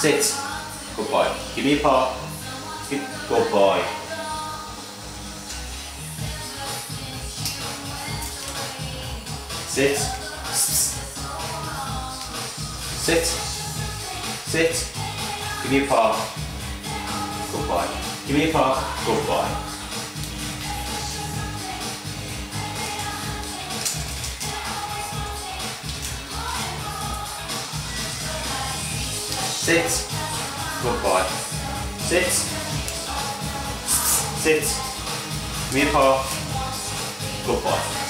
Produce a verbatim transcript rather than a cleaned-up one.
Sit. Good boy. Give me a paw. Good boy. Sit. Sit. Sit. Give me a paw. Good boy. Give me a paw. Good boy. Sit. Good boy. Sit. Sit. Give me a paw. Good boy.